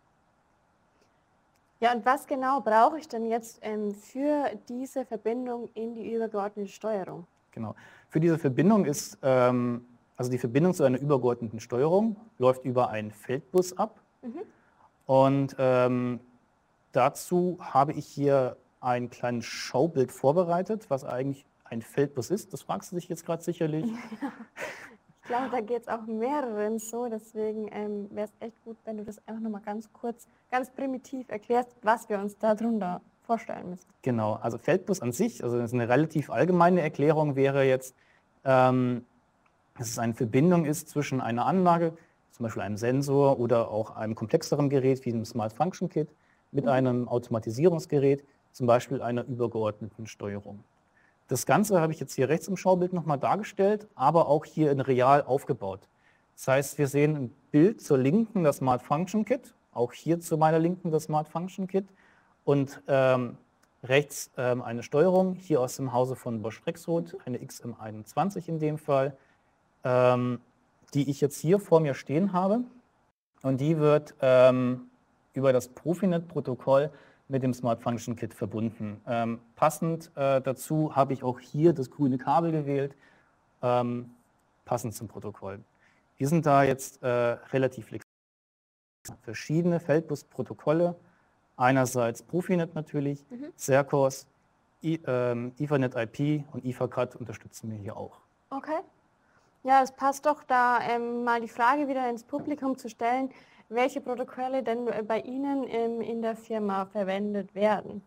Ja, und was genau brauche ich denn jetzt ähm, für diese Verbindung in die übergeordnete Steuerung? Genau. Für diese Verbindung ist, ähm, also die Verbindung zu einer übergeordneten Steuerung läuft über einen Feldbus ab. Mhm. Und ähm, dazu habe ich hier ein kleines Schaubild vorbereitet, was eigentlich ein Feldbus ist. Das fragst du dich jetzt gerade sicherlich. Ja. Ich glaube, da geht es auch mehreren so, deswegen ähm, wäre es echt gut, wenn du das einfach nochmal ganz kurz, ganz primitiv erklärst, was wir uns darunter vorstellen müssen. Genau, also Feldbus an sich, also das ist eine relativ allgemeine Erklärung, wäre jetzt, ähm, dass es eine Verbindung ist zwischen einer Anlage, zum Beispiel einem Sensor oder auch einem komplexeren Gerät wie dem Smart Function Kit, mit mhm. einem Automatisierungsgerät, zum Beispiel einer übergeordneten Steuerung. Das Ganze habe ich jetzt hier rechts im Schaubild nochmal dargestellt, aber auch hier in real aufgebaut. Das heißt, wir sehen ein Bild zur Linken das Smart Function Kit, auch hier zu meiner Linken das Smart Function Kit und ähm, rechts ähm, eine Steuerung, hier aus dem Hause von Bosch Rexroth, eine X M einundzwanzig in dem Fall, ähm, die ich jetzt hier vor mir stehen habe und die wird ähm, über das Profinet-Protokoll mit dem Smart Function Kit verbunden. Ähm, passend äh, dazu habe ich auch hier das grüne Kabel gewählt, ähm, passend zum Protokoll. Wir sind da jetzt äh, relativ flexibel. Verschiedene Feldbus-Protokolle, einerseits Profinet natürlich, mhm. Sercos, I, ähm, Ethernet I P und IFACAT unterstützen wir hier auch. Okay. Ja, es passt doch da ähm, mal die Frage wieder ins Publikum zu stellen, welche Protokolle denn bei Ihnen ähm, in der Firma verwendet werden.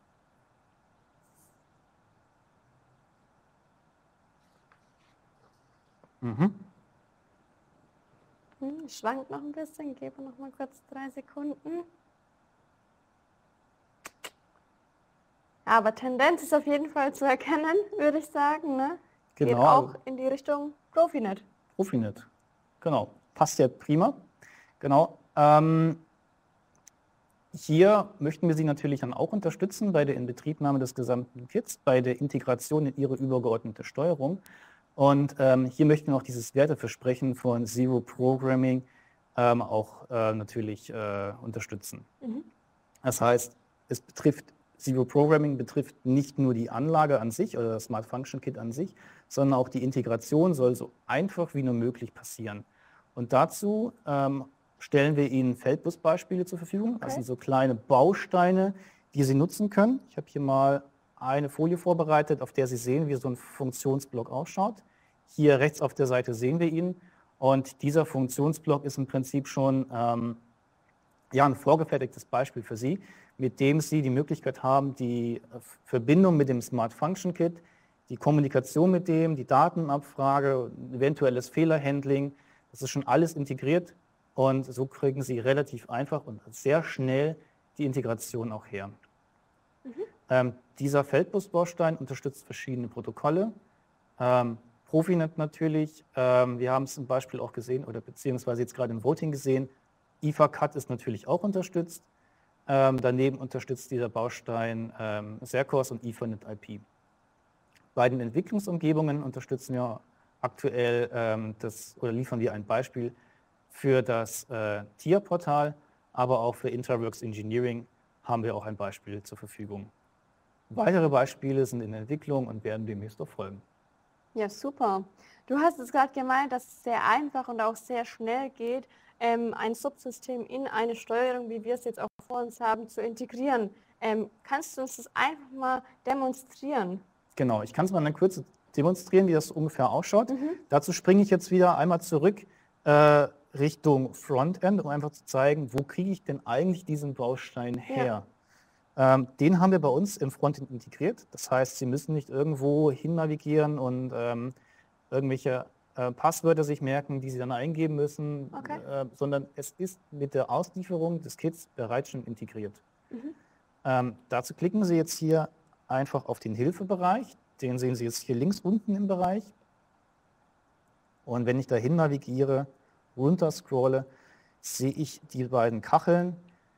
Mhm. Hm, schwankt noch ein bisschen, gebe noch mal kurz drei Sekunden. Aber Tendenz ist auf jeden Fall zu erkennen, würde ich sagen. Ne? Genau. Geht auch in die Richtung Profinet. Profinet, genau. Passt ja prima. Genau. Ähm, hier möchten wir Sie natürlich dann auch unterstützen bei der Inbetriebnahme des gesamten Kits, bei der Integration in Ihre übergeordnete Steuerung. Und ähm, hier möchten wir auch dieses Werteversprechen von Zero Programming ähm, auch äh, natürlich äh, unterstützen. Mhm. Das heißt, es betrifft Zero Programming betrifft nicht nur die Anlage an sich oder das Smart Function Kit an sich, sondern auch die Integration soll so einfach wie nur möglich passieren. Und dazu ähm, stellen wir Ihnen Feldbus-Beispiele zur Verfügung. Okay. Das sind so kleine Bausteine, die Sie nutzen können. Ich habe hier mal eine Folie vorbereitet, auf der Sie sehen, wie so ein Funktionsblock ausschaut. Hier rechts auf der Seite sehen wir ihn. Und dieser Funktionsblock ist im Prinzip schon ähm, ja, ein vorgefertigtes Beispiel für Sie, mit dem Sie die Möglichkeit haben, die Verbindung mit dem Smart Function Kit, die Kommunikation mit dem, die Datenabfrage, eventuelles Fehlerhandling, das ist schon alles integriert und so kriegen Sie relativ einfach und sehr schnell die Integration auch her. Mhm. Ähm, dieser Feldbus-Baustein unterstützt verschiedene Protokolle, ähm, Profinet natürlich, ähm, wir haben es zum Beispiel auch gesehen oder beziehungsweise jetzt gerade im Voting gesehen, IFACAT ist natürlich auch unterstützt. Ähm, daneben unterstützt dieser Baustein ähm, Sercos und Ethernet I P. Bei den Entwicklungsumgebungen unterstützen wir aktuell ähm, das oder liefern wir ein Beispiel für das äh, T I A-Portal, aber auch für Intraworks Engineering haben wir auch ein Beispiel zur Verfügung. Weitere Beispiele sind in Entwicklung und werden demnächst auch folgen. Ja, super. Du hast es gerade gemeint, dass es sehr einfach und auch sehr schnell geht, ähm, ein Subsystem in eine Steuerung, wie wir es jetzt auch vor uns haben, zu integrieren. Ähm, kannst du uns das einfach mal demonstrieren? Genau, ich kann es mal in einer Kürze demonstrieren, wie das ungefähr ausschaut. Mhm. Dazu springe ich jetzt wieder einmal zurück äh, Richtung Frontend, um einfach zu zeigen, wo kriege ich denn eigentlich diesen Baustein her? Ja. Ähm, den haben wir bei uns im Frontend integriert. Das heißt, Sie müssen nicht irgendwo hin navigieren und ähm, irgendwelche äh, Passwörter sich merken, die Sie dann eingeben müssen, Okay. äh, sondern es ist mit der Auslieferung des Kits bereits schon integriert. Mhm. Ähm, dazu klicken Sie jetzt hier einfach auf den Hilfebereich. Den sehen Sie jetzt hier links unten im Bereich. Und wenn ich dahin navigiere, runter scrolle, sehe ich die beiden Kacheln.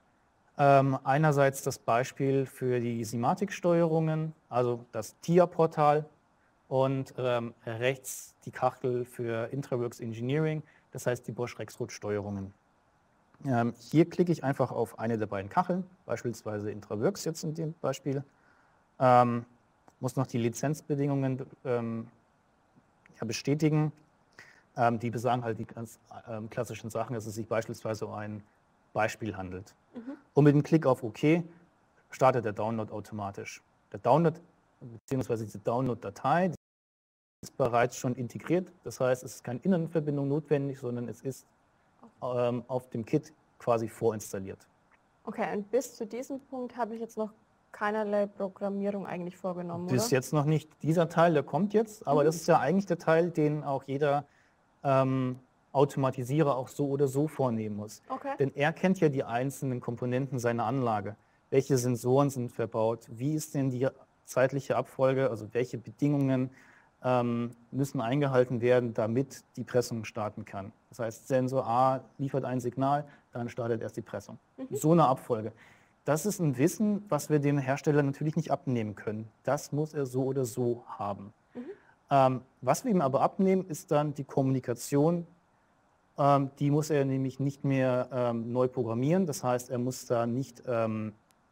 Ähm, einerseits das Beispiel für die Simatic-Steuerungen, also das T I A-Portal, und ähm, rechts die Kachel für Intraworks Engineering, das heißt die Bosch Rexroth-Steuerungen. Ähm, hier klicke ich einfach auf eine der beiden Kacheln, beispielsweise Intraworks jetzt in dem Beispiel. Ähm, muss noch die Lizenzbedingungen ähm, ja, bestätigen. Ähm, die besagen halt die ganz ähm, klassischen Sachen, dass es sich beispielsweise um ein Beispiel handelt. Mhm. Und mit dem Klick auf OK startet der Download automatisch. Der Download bzw. die Download-Datei ist bereits schon integriert. Das heißt, es ist keine Innenverbindung notwendig, sondern es ist ähm, auf dem Kit quasi vorinstalliert. Okay, und bis zu diesem Punkt habe ich jetzt noch keinerlei Programmierung eigentlich vorgenommen, Bis oder? jetzt noch nicht. Dieser Teil, der kommt jetzt, aber mhm. das ist ja eigentlich der Teil, den auch jeder ähm, Automatisierer auch so oder so vornehmen muss. Okay. Denn er kennt ja die einzelnen Komponenten seiner Anlage. Welche Sensoren sind verbaut? Wie ist denn die zeitliche Abfolge? Also welche Bedingungen ähm, müssen eingehalten werden, damit die Pressung starten kann? Das heißt, Sensor A liefert ein Signal, dann startet erst die Pressung. Mhm. So eine Abfolge. Das ist ein Wissen, was wir dem Hersteller natürlich nicht abnehmen können. Das muss er so oder so haben. Mhm. Ähm, was wir ihm aber abnehmen, ist dann die Kommunikation. Ähm, die muss er nämlich nicht mehr ähm, neu programmieren. Das heißt, er muss da nicht ähm,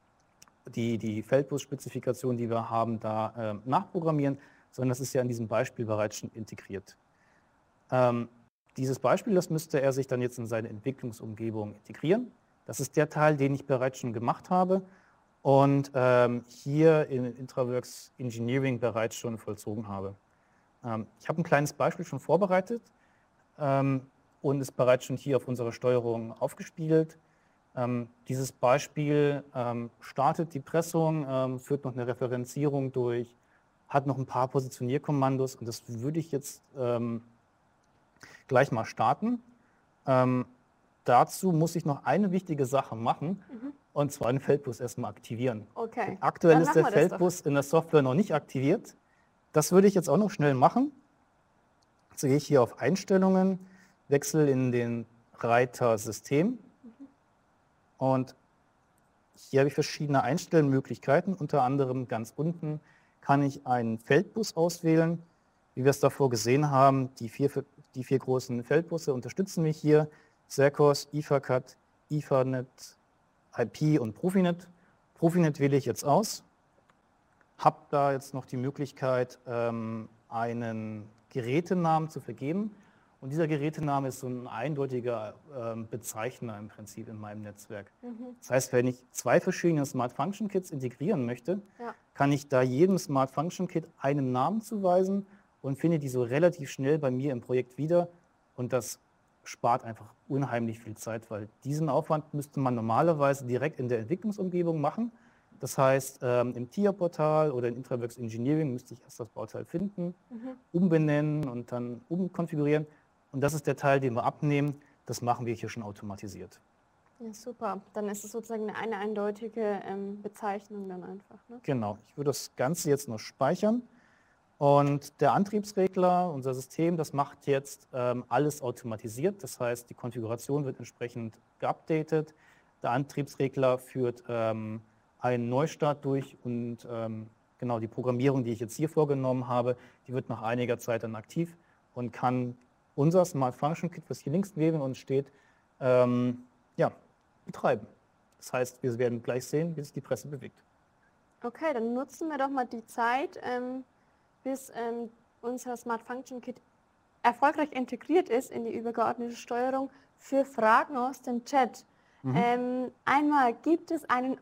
die, die Feldbus-Spezifikation, die wir haben, da ähm, nachprogrammieren, sondern das ist ja in diesem Beispiel bereits schon integriert. Ähm, dieses Beispiel, das müsste er sich dann jetzt in seine Entwicklungsumgebung integrieren. Das ist der Teil, den ich bereits schon gemacht habe und ähm, hier in Intraworks Engineering bereits schon vollzogen habe. Ähm, ich habe ein kleines Beispiel schon vorbereitet ähm, und ist bereits schon hier auf unserer Steuerung aufgespiegelt. Ähm, dieses Beispiel ähm, startet die Pressung, ähm, führt noch eine Referenzierung durch, hat noch ein paar Positionierkommandos und das würde ich jetzt ähm, gleich mal starten. Ähm, dazu muss ich noch eine wichtige Sache machen, mhm. und zwar den Feldbus erstmal aktivieren. Okay. Aktuell ist der Feldbus in der Software noch nicht aktiviert. Das würde ich jetzt auch noch schnell machen. Jetzt gehe ich hier auf Einstellungen, wechsle in den Reiter System, mhm. und hier habe ich verschiedene Einstellmöglichkeiten. Unter anderem ganz unten kann ich einen Feldbus auswählen. Wie wir es davor gesehen haben, die vier, die vier großen Feldbusse unterstützen mich hier. Sercos, IFACAT, Ethernet, I P und Profinet. Profinet wähle ich jetzt aus. Habe da jetzt noch die Möglichkeit, ähm, einen Gerätenamen zu vergeben. Und dieser Gerätename ist so ein eindeutiger ähm, Bezeichner im Prinzip in meinem Netzwerk. Mhm. Das heißt, wenn ich zwei verschiedene Smart Function Kits integrieren möchte, ja. kann ich da jedem Smart Function Kit einen Namen zuweisen und finde die so relativ schnell bei mir im Projekt wieder. Und das spart einfach unheimlich viel Zeit, weil diesen Aufwand müsste man normalerweise direkt in der Entwicklungsumgebung machen. Das heißt, ähm, im T I A-Portal oder in Intraworks Engineering müsste ich erst das Bauteil finden, mhm. umbenennen und dann umkonfigurieren. Und das ist der Teil, den wir abnehmen. Das machen wir hier schon automatisiert. Ja, super. Dann ist es sozusagen eine, eine eindeutige ähm, Bezeichnung dann einfach. Ne? Genau. Ich würde das Ganze jetzt noch speichern. Und der Antriebsregler, unser System, das macht jetzt ähm, alles automatisiert. Das heißt, die Konfiguration wird entsprechend geupdatet. Der Antriebsregler führt ähm, einen Neustart durch und ähm, genau die Programmierung, die ich jetzt hier vorgenommen habe, die wird nach einiger Zeit dann aktiv und kann unser Smart Function Kit, was hier links neben uns steht, ähm, ja, betreiben. Das heißt, wir werden gleich sehen, wie sich die Presse bewegt. Okay, dann nutzen wir doch mal die Zeit, ähm, bis ähm, unser Smart Function Kit erfolgreich integriert ist in die übergeordnete Steuerung für Fragen aus dem Chat. Mhm. Ähm, einmal, gibt es einen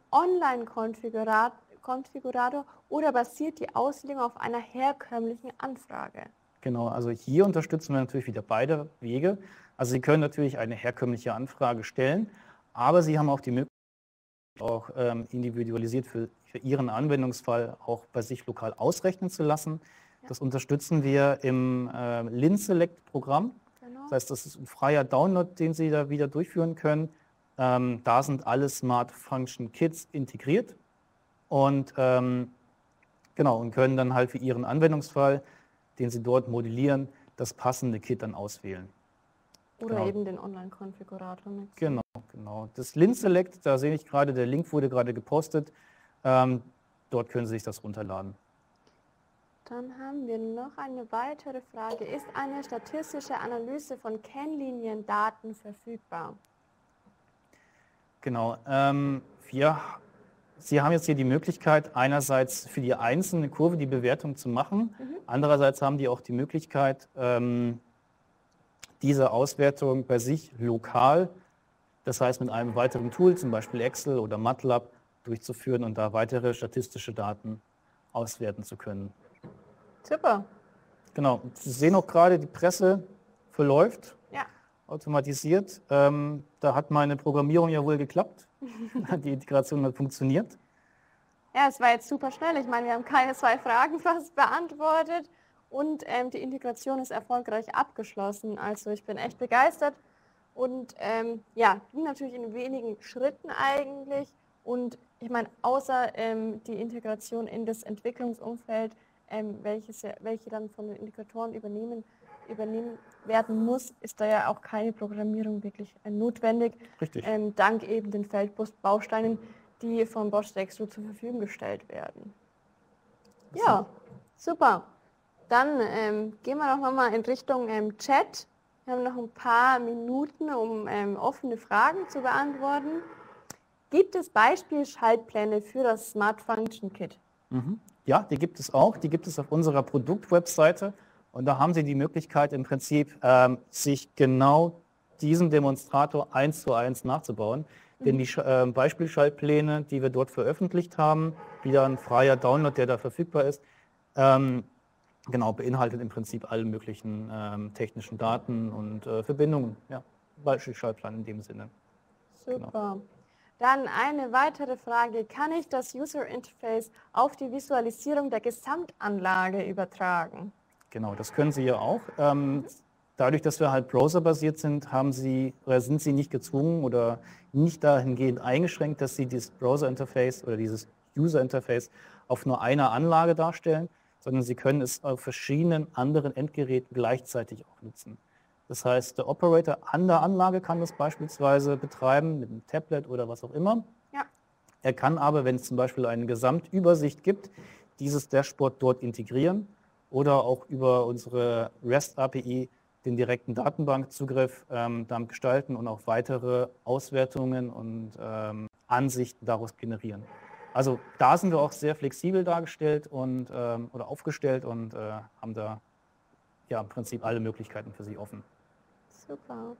Online-Konfigurator oder basiert die Auslegung auf einer herkömmlichen Anfrage? Genau, also hier unterstützen wir natürlich wieder beide Wege. Also Sie können natürlich eine herkömmliche Anfrage stellen, aber Sie haben auch die Möglichkeit, auch ähm, individualisiert für, für Ihren Anwendungsfall auch bei sich lokal ausrechnen zu lassen. Ja. Das unterstützen wir im äh, Lin-Select-Programm. Genau. Das heißt, das ist ein freier Download, den Sie da wieder durchführen können. Ähm, da sind alle Smart Function Kits integriert und ähm, genau und können dann halt für Ihren Anwendungsfall, den Sie dort modellieren, das passende Kit dann auswählen. Oder genau. eben den Online-Konfigurator nutzen. Genau, genau. Das Lin-Select, da sehe ich gerade, der Link wurde gerade gepostet. Ähm, dort können Sie sich das runterladen. Dann haben wir noch eine weitere Frage. Ist eine statistische Analyse von Kennliniendaten verfügbar? Genau. Ähm, wir, Sie haben jetzt hier die Möglichkeit, einerseits für die einzelne Kurve die Bewertung zu machen. Mhm. Andererseits haben die auch die Möglichkeit, ähm, diese Auswertung bei sich lokal, das heißt mit einem weiteren Tool, zum Beispiel Excel oder MATLAB, durchzuführen und da weitere statistische Daten auswerten zu können. Super. Genau. Sie sehen auch gerade, die Presse verläuft, ja. automatisiert. Ähm, da hat meine Programmierung ja wohl geklappt. Die Integration hat funktioniert. Ja, es war jetzt super schnell. Ich meine, wir haben keine zwei Fragen fast beantwortet und ähm, die Integration ist erfolgreich abgeschlossen. Also ich bin echt begeistert und ähm, ja, ging natürlich in wenigen Schritten eigentlich. Und ich meine, außer ähm, die Integration in das Entwicklungsumfeld, ähm, welches, welche dann von den Integratoren übernehmen, übernehmen werden muss, ist da ja auch keine Programmierung wirklich äh, notwendig. Richtig. Ähm, dank eben den Feldbausteinen, die von Bosch Dextro zur Verfügung gestellt werden. Ja, super. Dann ähm, gehen wir doch nochmal in Richtung ähm, Chat. Wir haben noch ein paar Minuten, um ähm, offene Fragen zu beantworten. Gibt es Beispielschaltpläne für das Smart Function Kit? Mhm. Ja, die gibt es auch. Die gibt es auf unserer Produktwebseite. Und da haben Sie die Möglichkeit, im Prinzip ähm, sich genau diesen Demonstrator eins zu eins nachzubauen. Mhm. Denn die äh, Beispielschaltpläne, die wir dort veröffentlicht haben, wieder ein freier Download, der da verfügbar ist, ähm, genau, beinhaltet im Prinzip alle möglichen ähm, technischen Daten und äh, Verbindungen. Ja, Beispielschaltplan in dem Sinne. Super. Genau. Dann eine weitere Frage. Kann ich das User Interface auf die Visualisierung der Gesamtanlage übertragen? Genau, das können Sie ja auch. Ähm, dadurch, dass wir halt browserbasiert sind, haben Sie, oder sind Sie nicht gezwungen oder nicht dahingehend eingeschränkt, dass Sie dieses Browser-Interface oder dieses User-Interface auf nur einer Anlage darstellen, sondern Sie können es auf verschiedenen anderen Endgeräten gleichzeitig auch nutzen. Das heißt, der Operator an der Anlage kann das beispielsweise betreiben mit einem Tablet oder was auch immer. Ja. Er kann aber, wenn es zum Beispiel eine Gesamtübersicht gibt, dieses Dashboard dort integrieren oder auch über unsere REST-A P I den direkten Datenbankzugriff ähm, damit gestalten und auch weitere Auswertungen und ähm, Ansichten daraus generieren. Also da sind wir auch sehr flexibel dargestellt und, ähm, oder aufgestellt und äh, haben da ja im Prinzip alle Möglichkeiten für Sie offen. Super.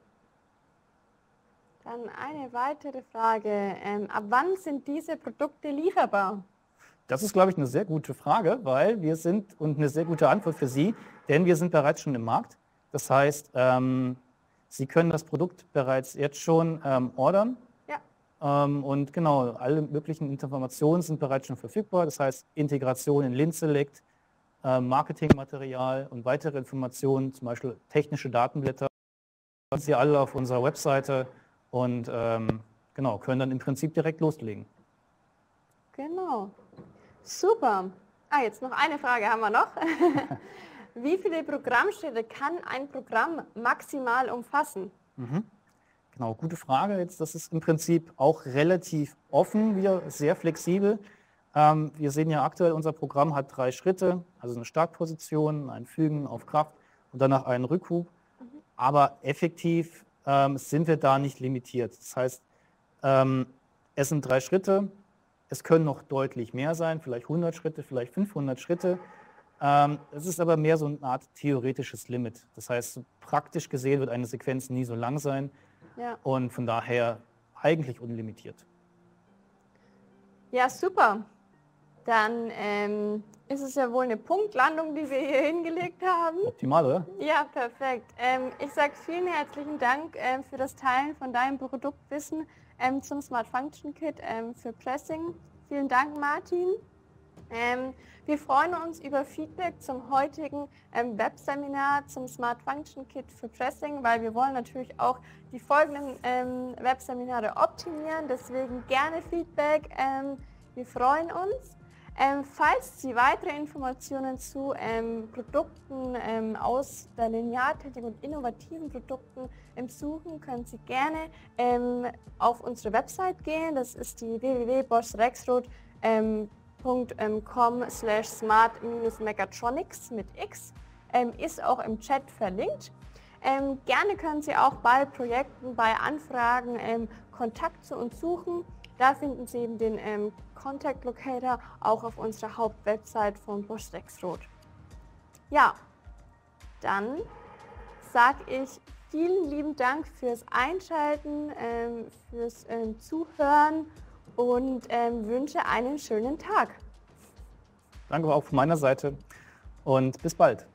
Dann eine weitere Frage. Ähm, ab wann sind diese Produkte lieferbar? Das ist, glaube ich, eine sehr gute Frage, weil wir sind, und eine sehr gute Antwort für Sie, denn wir sind bereits schon im Markt. Das heißt, ähm, Sie können das Produkt bereits jetzt schon ähm, ordern. Ja. Ähm, und genau, alle möglichen Informationen sind bereits schon verfügbar. Das heißt, Integration in Lin-Select, äh, Marketingmaterial und weitere Informationen, zum Beispiel technische Datenblätter, sind Sie alle auf unserer Webseite und ähm, genau, können dann im Prinzip direkt loslegen. Genau. Super. Ah, jetzt noch eine Frage haben wir noch. Wie viele Programmschritte kann ein Programm maximal umfassen? Mhm. Genau, gute Frage. Jetzt, das ist im Prinzip auch relativ offen, wieder sehr flexibel. Ähm, wir sehen ja aktuell, unser Programm hat drei Schritte, also eine Startposition, ein Fügen auf Kraft und danach einen Rückhub. Mhm. Aber effektiv ähm, sind wir da nicht limitiert. Das heißt, ähm, es sind drei Schritte. Es können noch deutlich mehr sein, vielleicht hundert Schritte, vielleicht fünfhundert Schritte. Ähm, es ist aber mehr so eine Art theoretisches Limit. Das heißt, so praktisch gesehen wird eine Sequenz nie so lang sein Ja. und von daher eigentlich unlimitiert. Ja, super. Dann ähm, ist es ja wohl eine Punktlandung, die wir hier hingelegt haben. Optimal, oder? Ja, perfekt. Ähm, ich sage vielen herzlichen Dank ähm, für das Teilen von deinem Produktwissen ähm, zum Smart Function Kit ähm, für Pressing. Vielen Dank, Martin. Ähm, wir freuen uns über Feedback zum heutigen ähm, Webseminar zum Smart Function Kit für Pressing, weil wir wollen natürlich auch die folgenden ähm, Webseminare optimieren. Deswegen gerne Feedback. Ähm, wir freuen uns. Ähm, falls Sie weitere Informationen zu ähm, Produkten ähm, aus der Lineartechnik und innovativen Produkten ähm, suchen, können Sie gerne ähm, auf unsere Website gehen. Das ist die w w w punkt bosch rexroth punkt com slash smart mechatronics mit X. Ähm, ist auch im Chat verlinkt. Ähm, gerne können Sie auch bei Projekten, bei Anfragen ähm, Kontakt zu uns suchen. Da finden Sie eben den ähm, Contact Locator auch auf unserer Hauptwebsite von Bosch Rexroth. Ja, dann sage ich vielen lieben Dank fürs Einschalten, ähm, fürs ähm, Zuhören und ähm, wünsche einen schönen Tag. Danke auch von meiner Seite und bis bald.